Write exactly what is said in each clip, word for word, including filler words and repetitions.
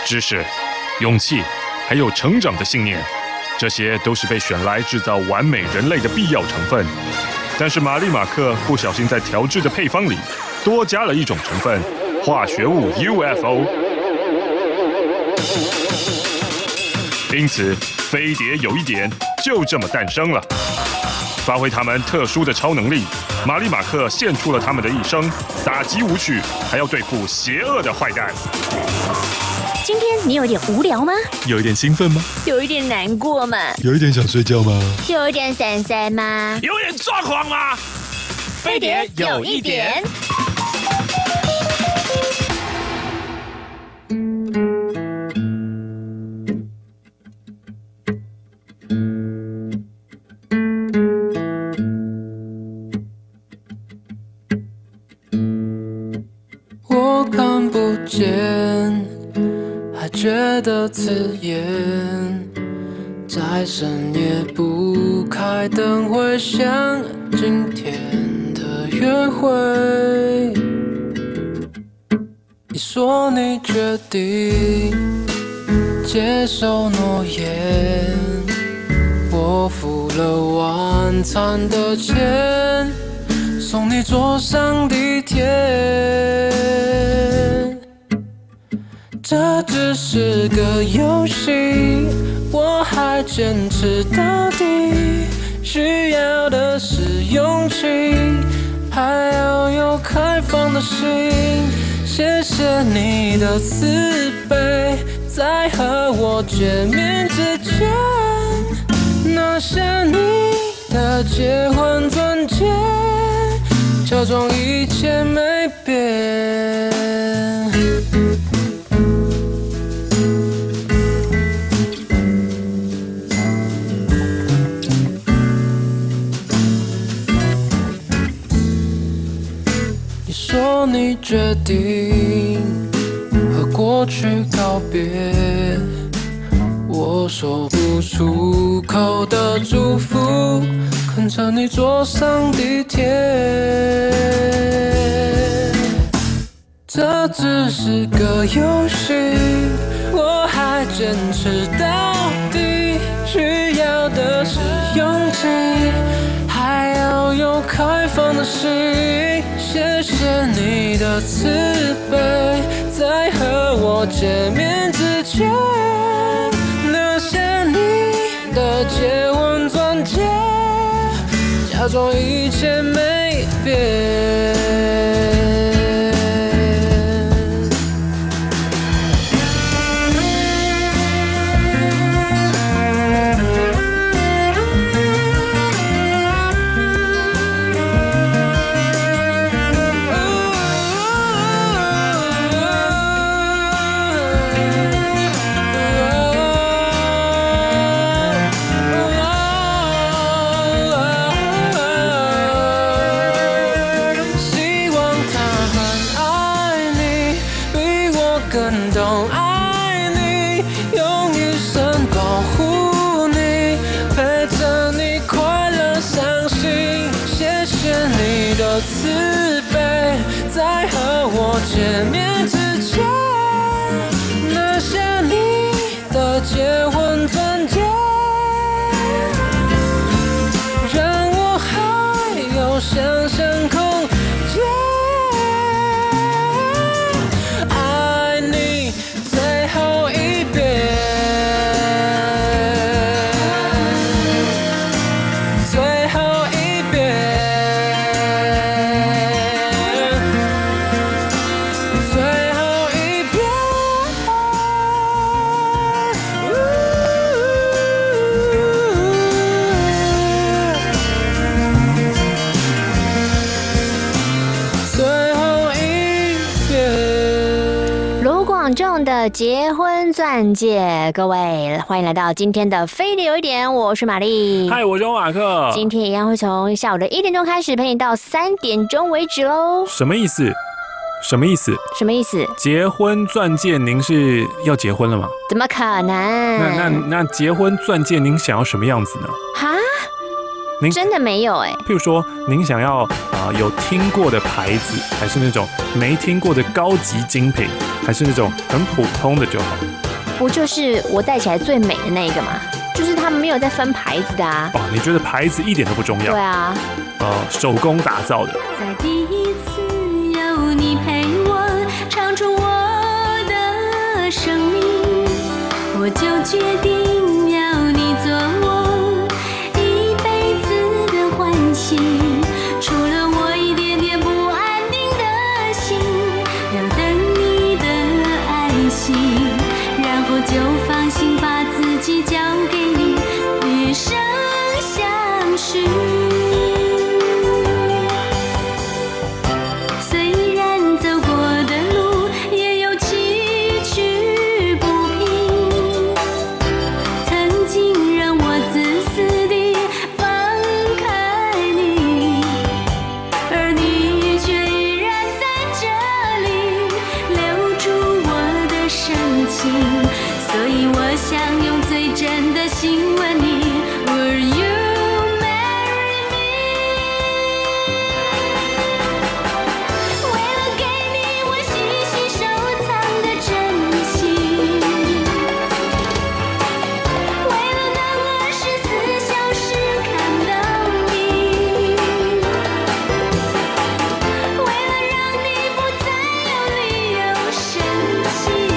知识、勇气，还有成长的信念，这些都是被选来制造完美人类的必要成分。但是玛丽马克不小心在调制的配方里多加了一种成分——化学物 U F O。因此，飞碟有一点就这么诞生了。发挥他们特殊的超能力，玛丽马克献出了他们的一生，打击舞曲，还要对付邪恶的坏蛋。 今天你有点无聊吗？ 有一点兴奋吗？ 有一点难过吗？ 有一点想睡觉吗？ 有一点散散吗？ 有点抓狂吗？ 飞碟有一点。 我看不见，还觉得刺眼，在深夜不开灯会像今天的约会。你说你决定接受诺言，我付了晚餐的钱，送你坐上地铁。这只是个游戏，我还坚持到底。需要的是勇气，还要有开放的心。谢谢你的慈悲，在和我见面之前，拿下你的结婚钻戒，假装一切没变。你说你决定和过去告别，我说不出口的祝福，跟着你坐上地铁。这只是个游戏，我还坚持到底。需要的是勇气，还要有开放的心。谢谢你的慈悲，在和我见面之前，留下你的结婚钻戒，假装一切没变。更懂爱你，用一生保护你，陪着你快乐伤心。谢谢你的慈悲，在和我见面之前，拿下你的结婚钻戒，让我还有想象空间。 重的结婚钻戒，各位欢迎来到今天的飞碟有一点，我是玛丽。 嗨，我是马克。 今天一样会从下午的一点钟开始陪你到三点钟为止喽。 什么意思？什么意思？ 什么意思？ 结婚钻戒，您是要结婚了吗？ 怎么可能？ 那那那结婚钻戒，您想要什么样子呢？ 哈？ 您真的没有哎、欸。 譬如说，您想要啊、呃、有听过的牌子，还是那种没听过的高级精品，还是那种很普通的就好？ 不就是我戴起来最美的那一个吗？就是他们没有在分牌子的啊。 哦，你觉得牌子一点都不重要？ 对啊。 呃，手工打造的。 在第一次有你陪我唱出我的生命，我就决定要你做我一辈子的欢喜。除了我一点点不安定的心，要等你的爱心，然后就放心把自己交给你，余生相许。所以我想用最真的心问你 Will you marry me？ 为了给你我细细收藏的真心，为了能二十四小时看到你，为了让你不再有理由生气。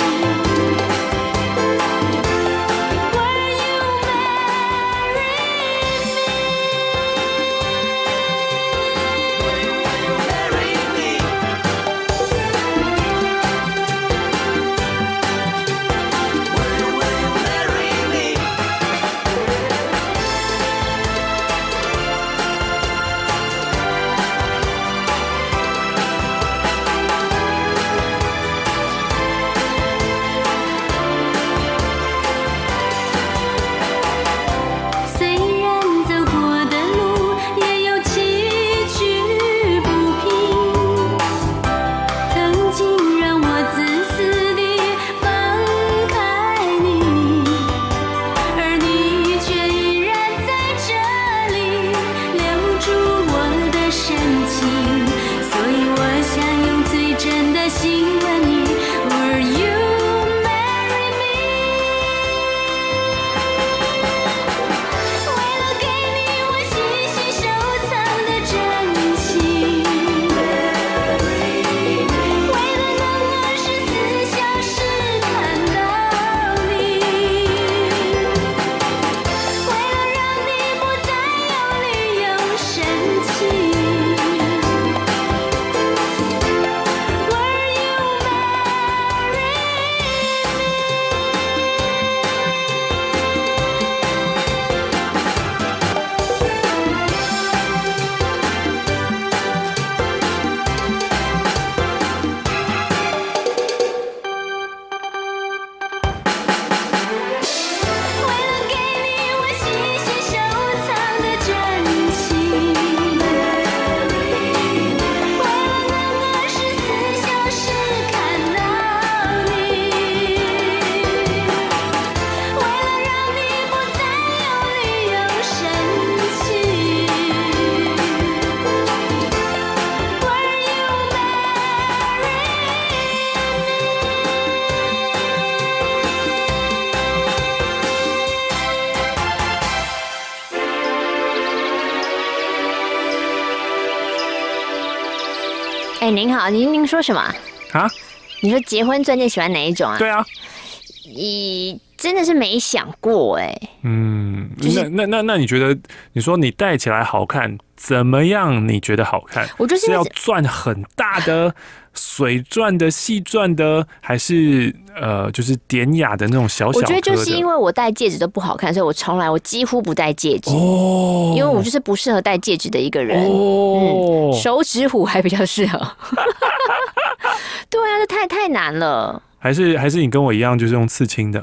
哎，您好，您您说什么啊？ 你说结婚钻戒喜欢哪一种啊？ 对啊， 你真的是没想过哎。 嗯， 就是那那那那你觉得，你说你戴起来好看，怎么样？你觉得好看？ 我就是是要钻很大的、水钻的、细钻的，还是呃，就是典雅的那种小小颗的？ 我觉得就是因为我戴戒指都不好看，所以我从来我几乎不戴戒指哦， 因为我就是不适合戴戒指的一个人。 哦， 嗯，手指虎还比较适合。对啊，这太太难了。 还是还是你跟我一样，就是用刺青的？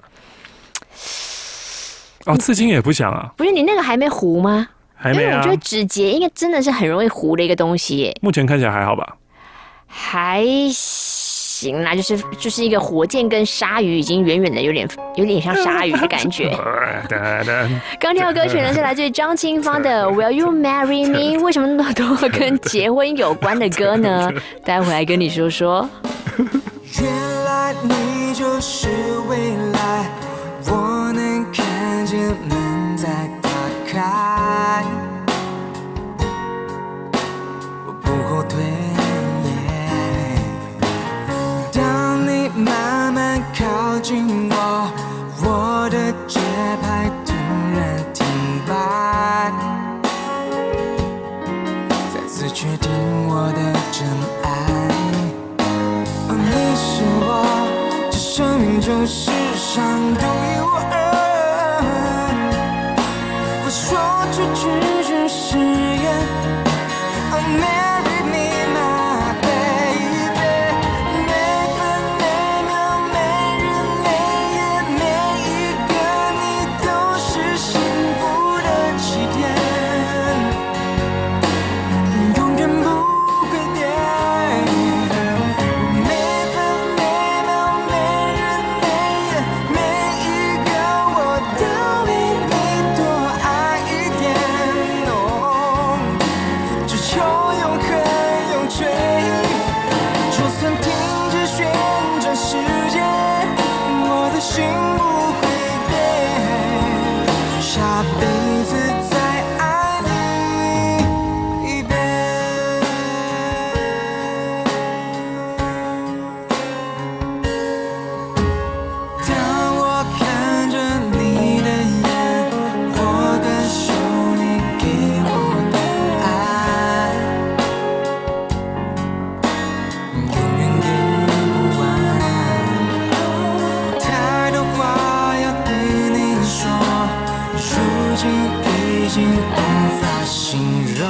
哦，刺青也不想啊？ 不是你那个还没糊吗？ 还没啊。 因为我觉得指节应该真的是很容易糊的一个东西耶。 目前看起来还好吧？ 还行。 行啦，就是就是一个火箭跟鲨鱼已经远远的有点有点像鲨鱼的感觉。刚听到歌曲呢是来自于张清芳的 Will You Marry Me？ 为什么那么多跟结婚有关的歌呢？待会来跟你说说。 原来你就是未来，我能看见门在打开，我不后退。当你慢慢靠近我，我的节拍突然停摆，再次确定我的真爱。哦，你是我这生命中世上独一无二，我说出句句誓言。Oh, marry me, my baby。 每分每秒每日每夜每一个你都是幸福的起点，永远不会变。每分每秒每日每夜每一个我都比你多爱一点。哦，只求永恒永垂，就算停止旋转时间，我的心不会变，下辈子再爱你一遍。当我看着你的眼，我感受你给我的爱，永远给不完。太多话要对你说，如今已经无法形容。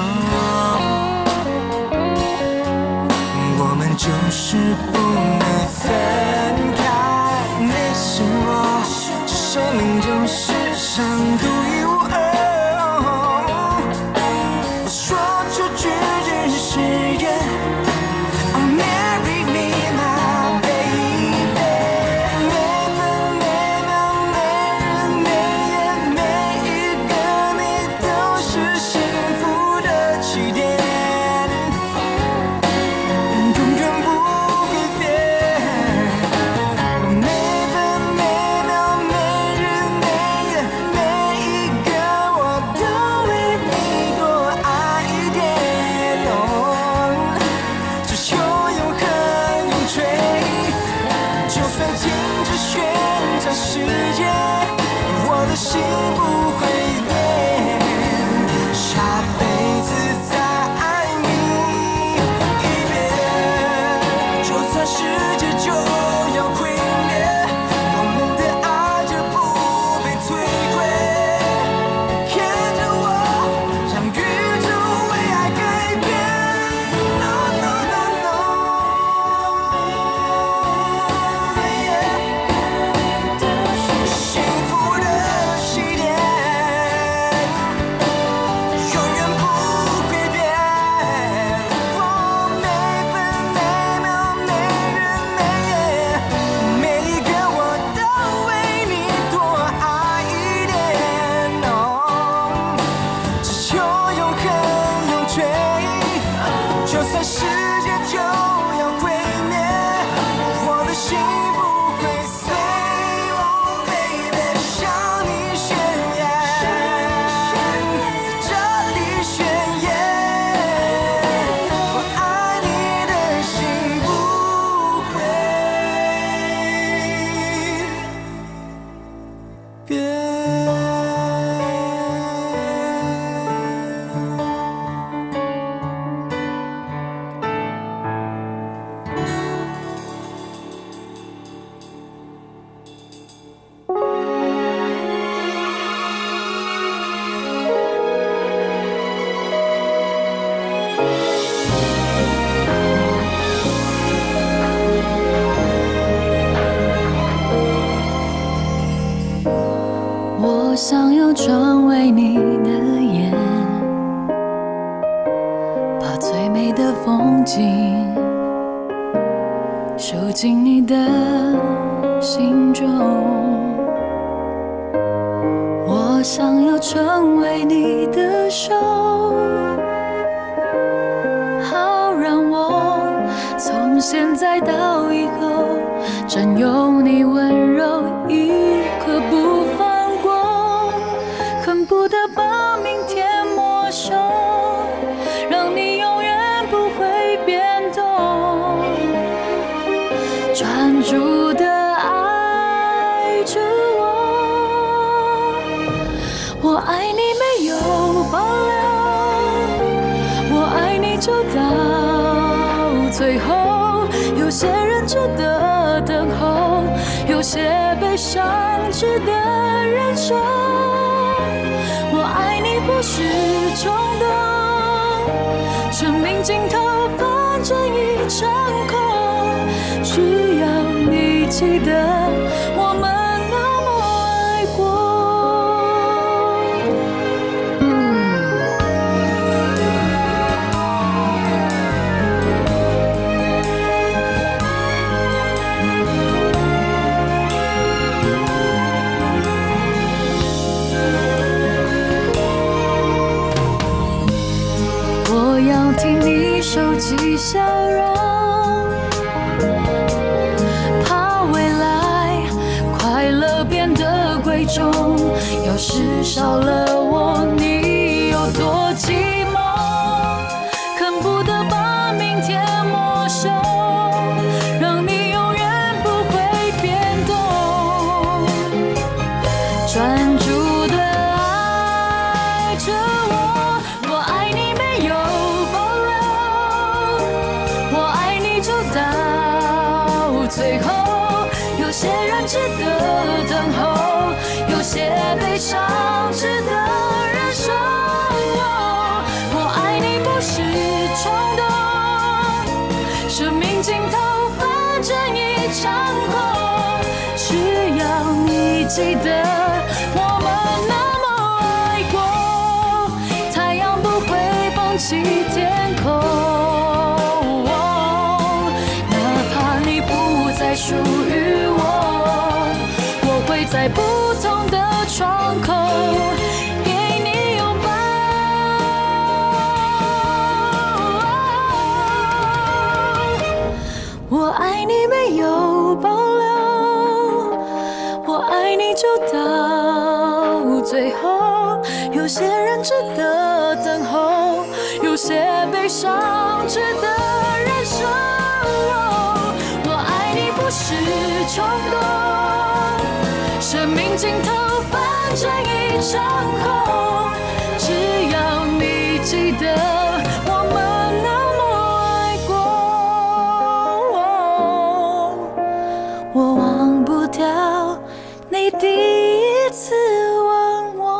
我们就是不能分开，你是我这生命中世上独一无二。我说出句句誓言。Oh, marry me, my baby。 每分每秒每日每夜每一个你都是幸福的起点，永远不会变。每分每秒每日每夜每一个我都为你多爱一点。哦，只求永恒永垂，就算停止旋转时间，我的心不会变，下辈子再爱你一遍。就算世界就要毁灭，我们的爱就不被摧毁。看着我，让宇宙为爱改变。No no no no， 幸福的起点，永远不会变。我每分每秒每日每夜每一个我都为你多爱一点。哦，只求永恒永垂，就算世界就要毁灭，我的心不会碎。Oh baby， 向你宣言，在这里宣言，我爱你的心不会变。 我想要成为你的眼，把最美的风景收集进你的心中，我想要成为你的手，好让我从现在到以后占有你温柔一刻不放过，恨不得把明天没收，让你永远不会变动，专注的爱着我。我爱你没有保留，我爱你就到最后，有些人值得等候，有些悲伤值得忍受。我爱你不是冲动，生命尽头反正一场空，只要你记得我们那么爱过。我要听你收起笑容，怕未来快乐变得贵重，要是少了我你有多寂寞，恨不得把明天没收，让你永远不会变动，专注的爱着我。我爱你没有保留，我爱你就到最后，有些人值得等候，有些悲伤值得忍受。我爱你不是冲动，生命尽头反正一场空，只要你记得我们那么爱过，太阳不会放弃天空，哪怕你不再属于我，我会在不同的窗口给你拥抱。我爱你没有保留，我爱你就到最后，有些人值得等候，有些悲伤值得忍受。我爱你不是冲动，生命尽头反正一场空，只要你记得我们那么爱过，我忘不掉你第一次吻我。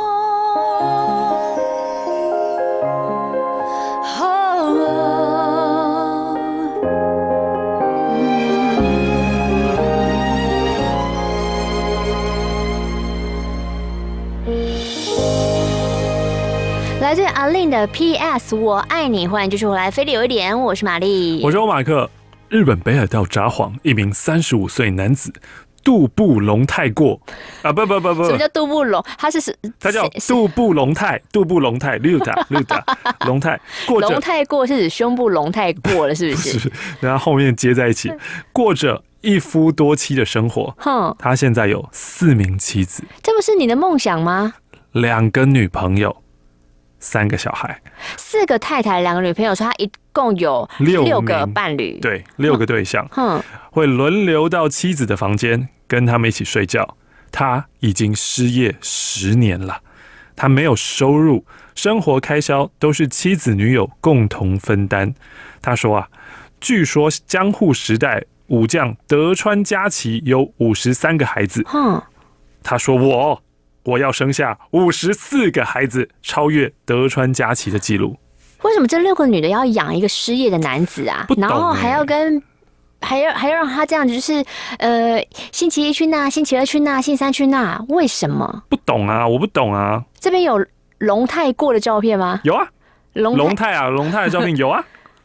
来自阿令的 P S 我爱你，欢迎继续回来飞利有一点，我是玛丽， 我是欧马克。日本北海道札幌一名三十五岁男子渡部龙太过啊，不不不不， 什么叫渡部龙？他是他叫渡部龙太，渡部龙太，绿塔绿塔龙太过着龙太过是指胸部龙太过了，是不是？ 是，然后后面接在一起，过着一夫多妻的生活。哼，他现在有四名妻子， 这不是你的梦想吗？ 两个女朋友，三个小孩， 四个太太，两个女朋友，说他一共有六个伴侣， 对，六个对象，嗯，会轮流到妻子的房间跟他们一起睡觉。他已经失业十年了，他没有收入，生活开销都是妻子女友共同分担。他说啊，据说江户时代武将德川家齐有五十三个孩子，嗯，他说我。我要生下五十四个孩子，超越德川家齐的记录。 为什么这六个女的要养一个失业的男子啊？ 不懂欸、 然后还要跟还要还要让他这样子，就是呃，星期一去那，星期二去那，星期三去那，为什么？ 不懂啊，我不懂啊。 这边有龙太过的照片吗？ 有啊， 龙龙太啊，龙太的照片有啊。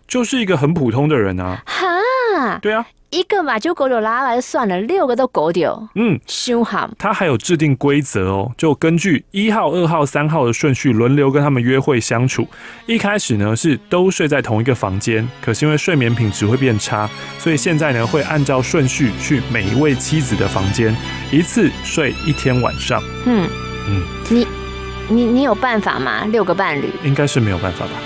就是一个很普通的人啊。 哈， 对啊。 一个嘛就狗丢拉拉就算了，六个都狗丢， 嗯， 凶悍。 他还有制定规则哦，就根据一号、二号、三号的顺序轮流跟他们约会相处。一开始呢是都睡在同一个房间，可是因为睡眠品质会变差，所以现在呢会按照顺序去每一位妻子的房间，一次睡一天晚上。 嗯嗯，你你你有办法吗？六个伴侣应该是没有办法吧？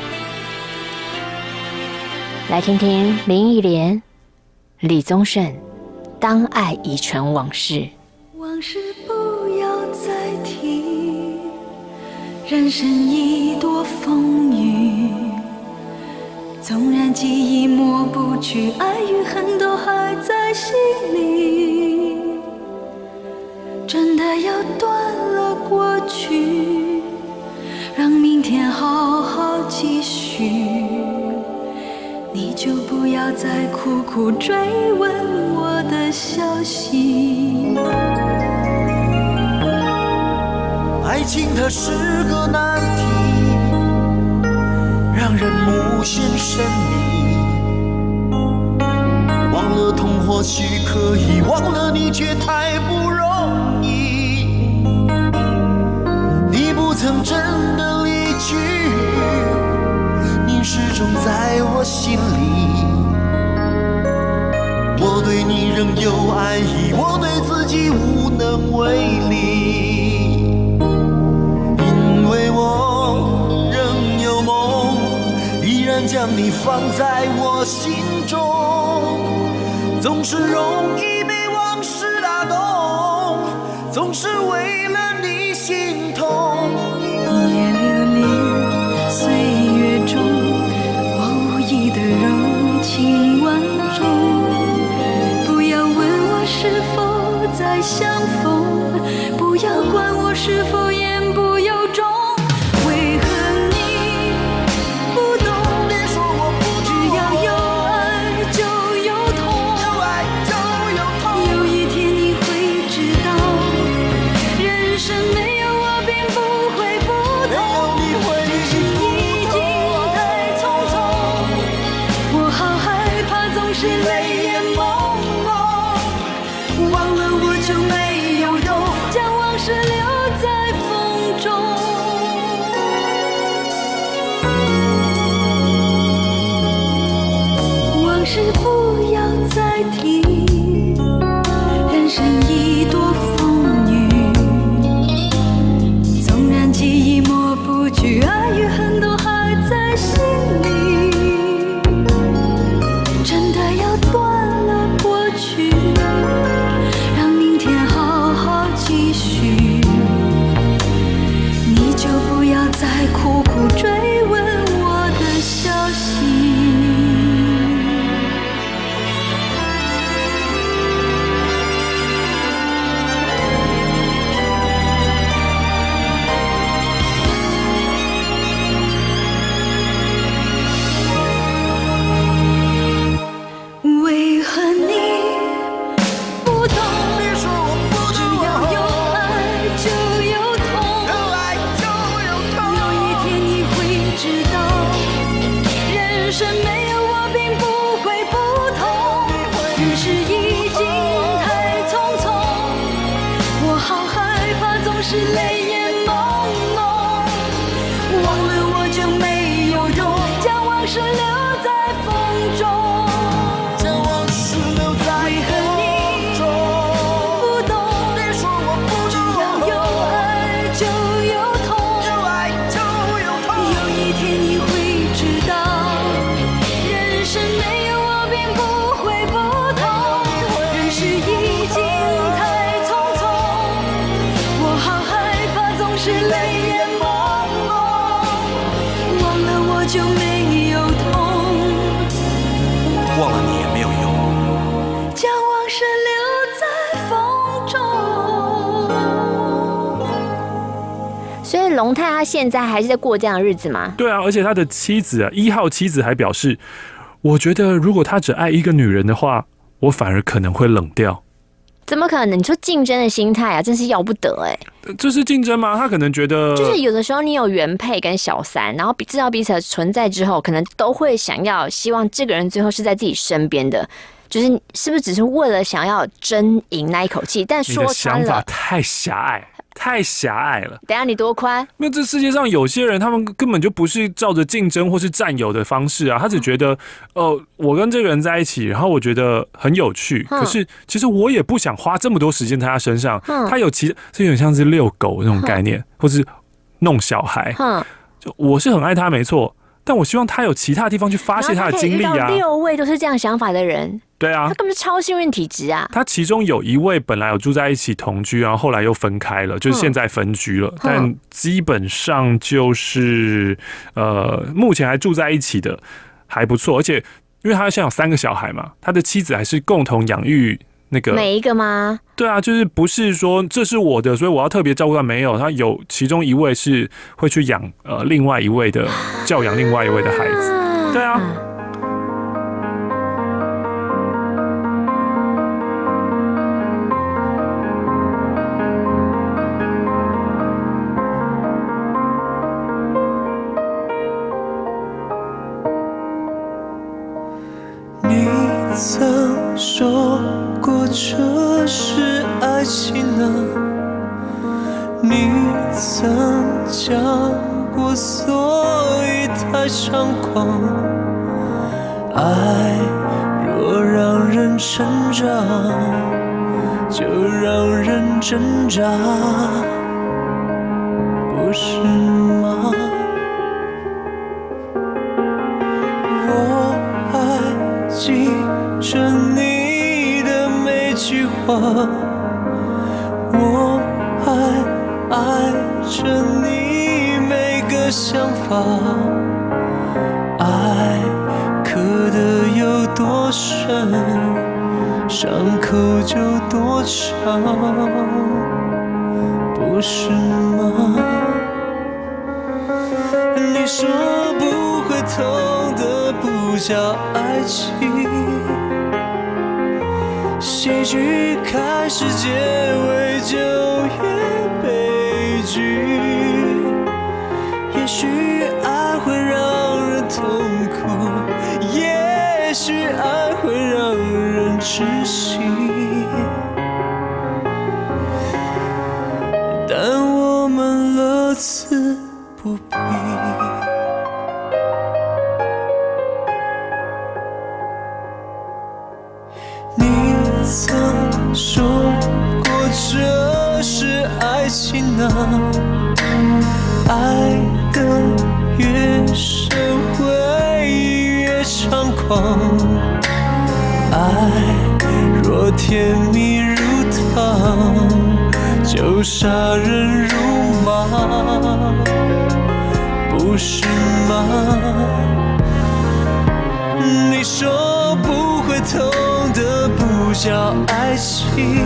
来听听林忆莲。李宗盛，当爱已成往事。 往事不要再提，人生已多风雨。纵然记忆抹不去，爱与恨都还在心里。真的要断了过去，让明天好好继续。你就不要再苦苦追问我的消息。 爱情它是个难题，让人无限神秘。忘了痛或许可以，忘了你却太不容易。你不曾真的离去，你始终在我心里。我对你仍有爱意，我对自己无能为力，因为我仍有梦，依然将你放在我心中，总是容易被往事打动，总是为了你心痛。 一夜流连岁月中，我无意的柔情万种。不要问我是否再相逢，不要管我是否言不由衷。为何你不懂？ 你说我不懂， 只要有爱就有痛， 有爱就有痛。 有一天你会知道，人生没有我并不会不同。只是已经太匆匆，我好害怕总是泪眼朦胧。忘了我就没有用，将往事留在风中。往事不要再提，人生已多风雨。纵然记忆抹不去，爱与恨都还在心里。真的要断了过去，让明天好好继续。你就不要再苦苦追问我的消息。为何你不懂？ 你说我不只懂， 要有爱就有痛。 有爱就有痛。 有一天你会知道，人生没有我并不会不同。人世已经太匆匆，我好害怕总是泪眼朦胧。忘了我就没有用，将往事留在风中。 将往事留在为何你风中。 不懂？ 你说我不只懂， 要有爱就有痛。 有爱就有痛。 有一天你会知道，人生没有我并不会不同。人世已经太匆匆，我好害怕总是泪眼朦胧。忘了我就没有痛， 忘了你也没有用。 将往事留在风中。 所以龙太他现在还是在过这样的日子吗？ 对啊，而且他的妻子啊，一号妻子还表示，我觉得如果他只爱一个女人的话，我反而可能会冷掉。 怎么可能？你说竞争的心态啊，真是要不得哎、 欸！这是竞争吗？他可能觉得， 就是有的时候你有原配跟小三，然后知道彼此的存在之后，可能都会想要希望这个人最后是在自己身边的。就是是不是只是为了想要争赢那一口气？但说穿了， 你的想法太狭隘，太狭隘了。 等一下你多宽？ 因为这世界上有些人，他们根本就不是照着竞争或是占有的方式啊，他只觉得，哦、呃，我跟这个人在一起，然后我觉得很有趣，嗯、可是其实我也不想花这么多时间在他身上。嗯、他有其这有点像是遛狗那种概念，嗯、或是弄小孩。嗯、就我是很爱他，没错。但我希望他有其他地方去发泄他的精力啊！ 六位都是这样想法的人， 对啊， 他根本是超幸运体质啊！ 他其中有一位本来有住在一起同居，然后后来又分开了，就是现在分居了。嗯、但基本上就是呃，目前还住在一起的还不错，而且因为他现在有三个小孩嘛，他的妻子还是共同养育。那个每一个吗？ 对啊，就是不是说这是我的，所以我要特别照顾他。没有，他有其中一位是会去养呃另外一位的教养另外一位的孩子。对啊。 你曾说过这是爱情啊，你曾讲过所以太猖狂，爱若让人成长，就让人挣扎，不是吗？我还记着你的每句话，我还爱着你每个想法，爱刻得有多深，伤口就多长，不是吗？你说不会痛的不叫爱情，喜剧开始结尾就越悲剧，也许爱会让人痛苦，也许爱会让人窒息，但我们乐此不疲。你曾说过这是爱情啊，爱得越深会越猖狂，爱若甜蜜如糖，就杀人如麻，不是吗？你说不会痛的不叫爱情，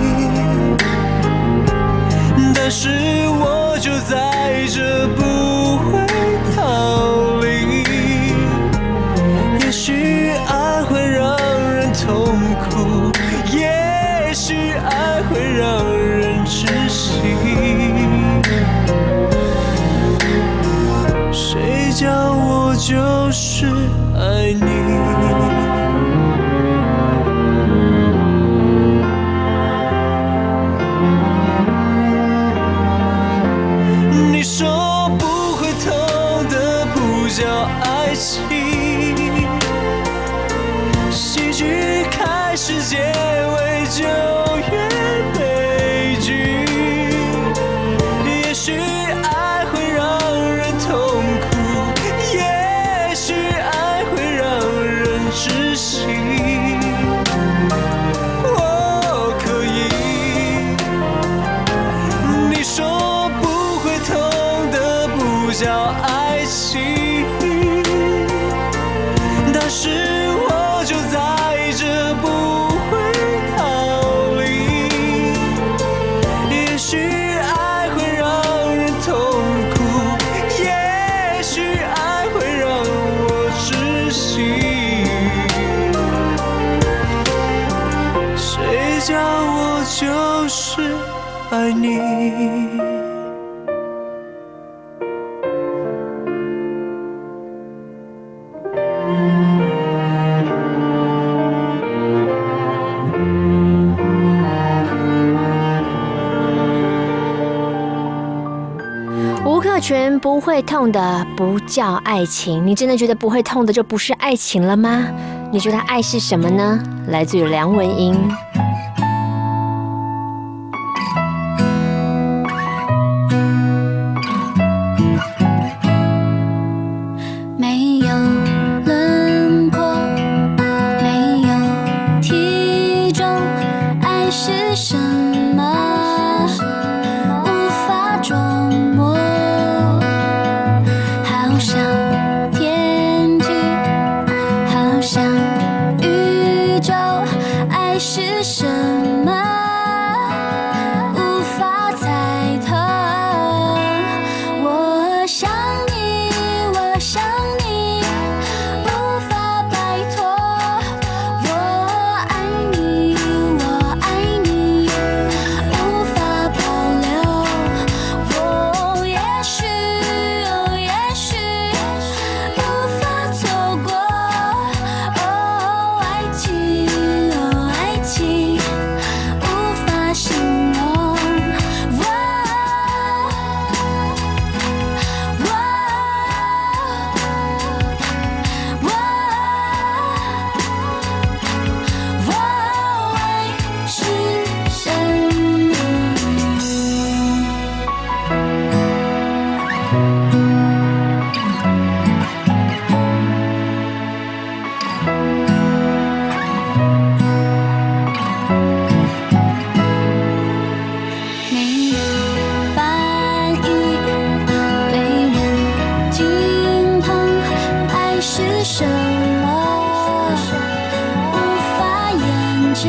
但是我就在这不会逃离，也许爱会让人痛苦，也许爱会让人窒息，谁叫我就是爱你。你说不会痛的不叫爱情，喜剧开始结尾就越悲剧，也许爱会让人痛苦，也许爱会让下我就是爱你。 吴克群不会痛的不叫爱情，你真的觉得不会痛的就不是爱情了吗？你觉得爱是什么呢？来自于梁文音。 没有轮廓，没有体重，爱是什么？无法捉摸。好像天气，好像宇宙，爱是什么？无法猜透。我想你，我想你，无法摆脱。我爱你，我爱你，无法保留。我也许，哦也许无法错过。哦，爱情，哦爱情，无法形容。我，我，我，我爱是什么？没人翻译，没人精通，爱是什么？无法研究。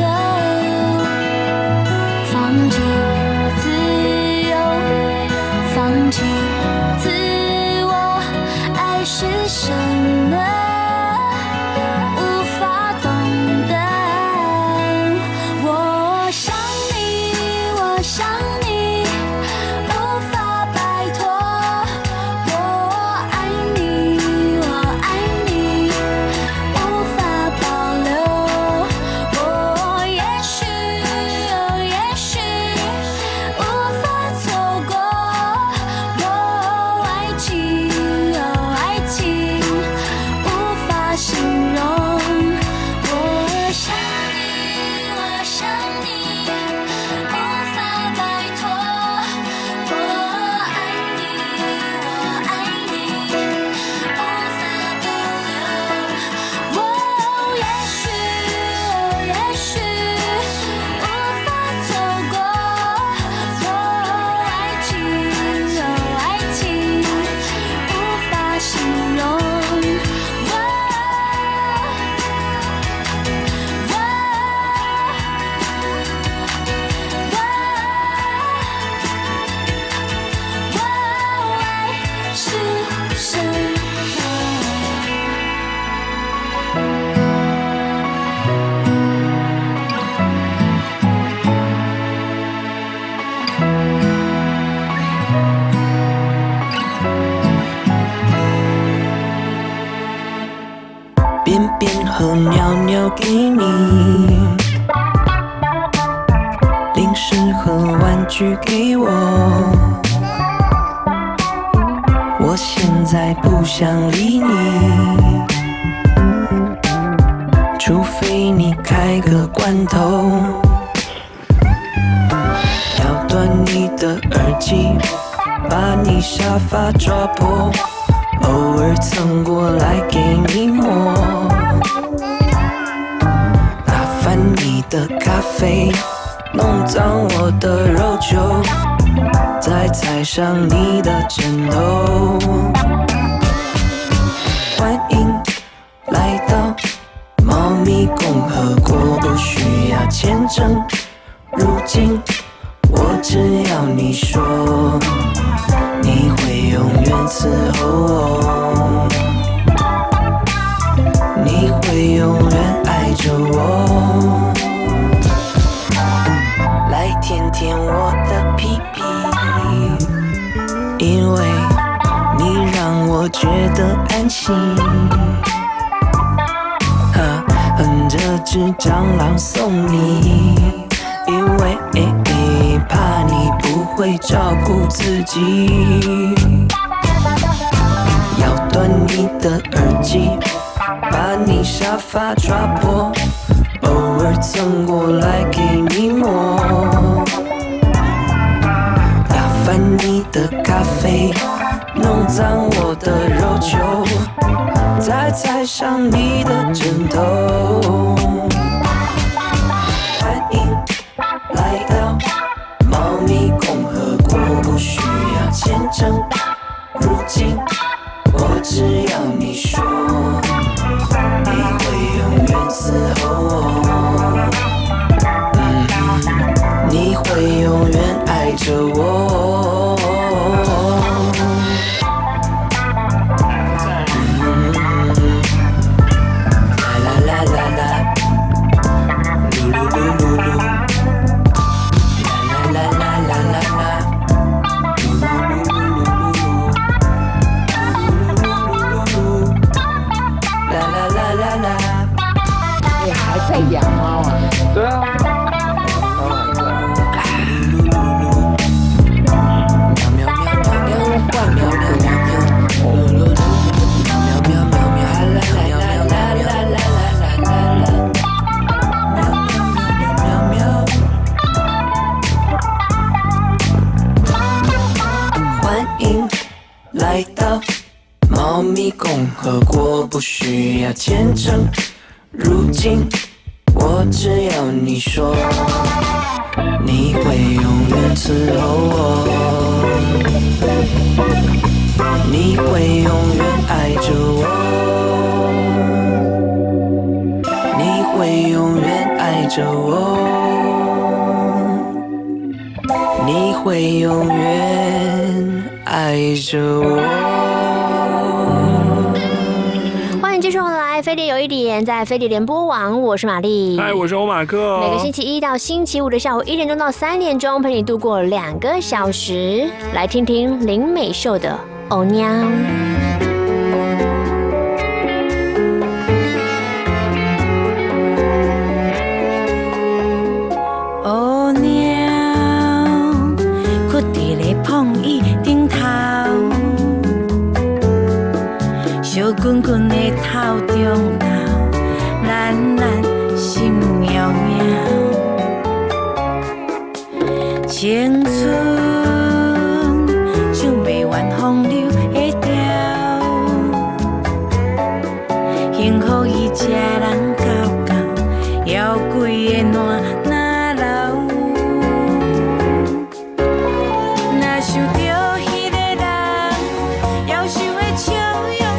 放弃自由，放弃自我，爱是什么？无法懂得。我想你，我想你，无法摆脱。我爱你，我爱你，无法保留。我也许，哦也许无法错过。我爱情，哦爱情，无法形容。我想你，我想你，无法摆脱。我爱你，我爱你，无法保留。我也许，哦也许无法错过。我爱情，哦爱情，无法形容。我，我，我，我爱是什么？ 便便和尿尿给你，零食和玩具给我。我现在不想理你，除非你开个罐头，咬断你的耳机，把你沙发抓破。偶尔蹭过来给你摸，打翻你的咖啡，弄脏我的肉球，再踩上你的枕头。欢迎来到猫咪共和国，不需要签证入境，我只要你说你会永远伺候我，你会永远爱着我。 因为你让我觉得安心。哈，哼着只蟑螂送你，因为怕你不会照顾自己。咬断你的耳机，把你沙发抓破，偶尔蹭过来给你摸。打翻你的咖啡，弄脏我的肉球，再踩上你的枕头。欢迎来到猫咪共和国，不需要签证入境，我只要你说，你会永远伺候我，嗯，你会永远爱着我。 在养猫啊？对啊。 欢迎来到猫咪共和国，不需要签证入境。我只要你说，你会永远伺候我，你会永远爱着我，你会永远爱着我，你会永远爱着我。 继续回来，飞碟有一点，在飞碟联播网，我是玛丽， 嗨，我是欧马克。 每个星期一到星期五的下午一点钟到三点钟，陪你度过两个小时。来听听林美秀的《欧娘》。 欧娘，哭伫咧碰椅顶头。小滚滚的头中头，咱咱心渺渺。青春像袂完风流的调，幸福伊一人够够，要规个烂哪流？若想着迄个人，夭寿的笑容。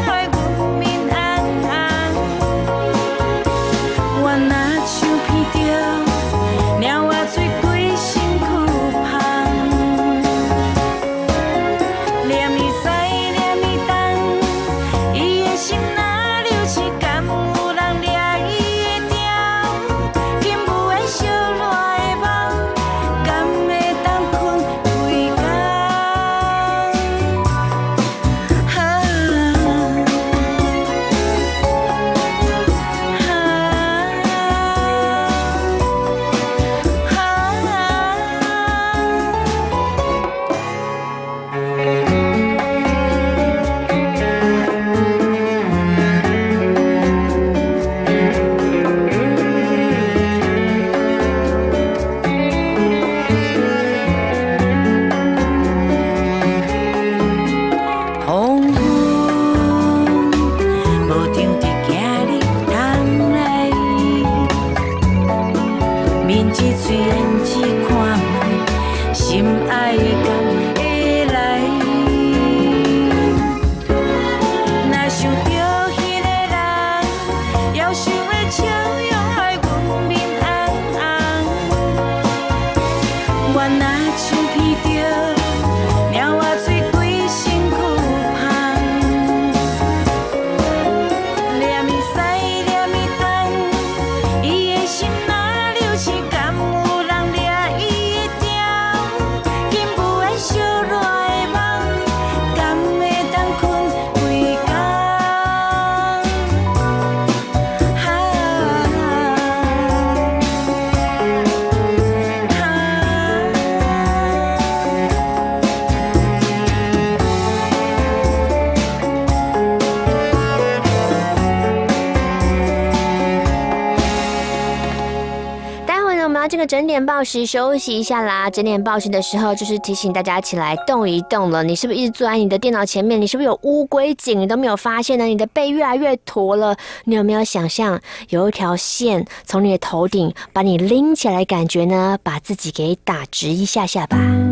整点报时休息一下啦。整点报时的时候，就是提醒大家起来动一动了。你是不是一直坐在你的电脑前面？你是不是有乌龟颈？你都没有发现呢？你的背越来越驼了。你有没有想象有一条线从你的头顶把你拎起来的感觉呢？把自己给打直一下下吧。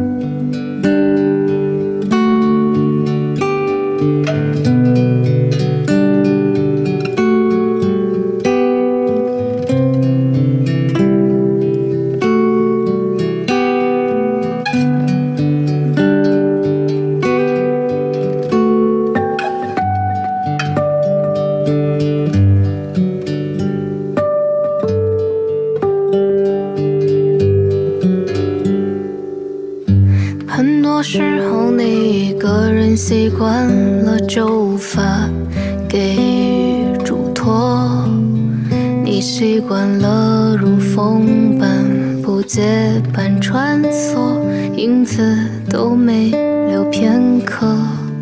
习惯了就无法给予嘱托，你习惯了如风般不结般穿梭，影子都没留片刻。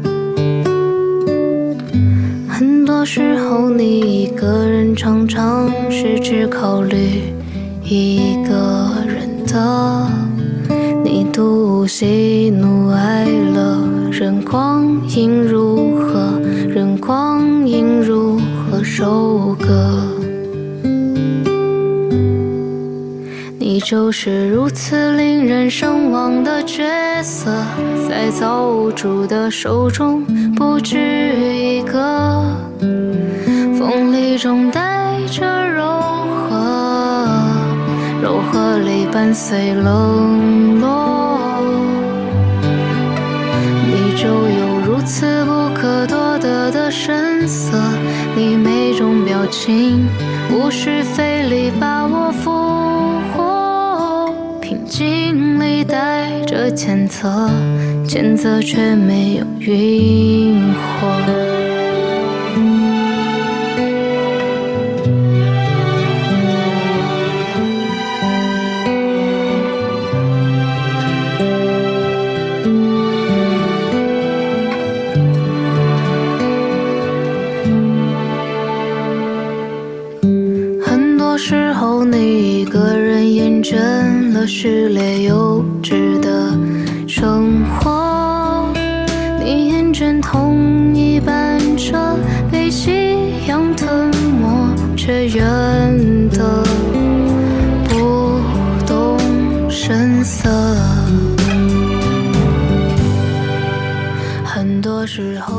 很多时候你一个人常常是只考虑一个人的，你独喜怒哀乐，任光阴如何，任光阴如何收割。你就是如此令人神往的角色，在造物主的手中不止一个，锋利中带着柔和，柔和里伴随冷落。你就有如此不可多得的神色，你每种表情无需费力把我俘获，平静里带着谴责，谴责却没有晕火。时候你一个人厌倦了序列幼稚的生活，你厌倦同一班车被夕阳吞没，却远得不动声色。很多时候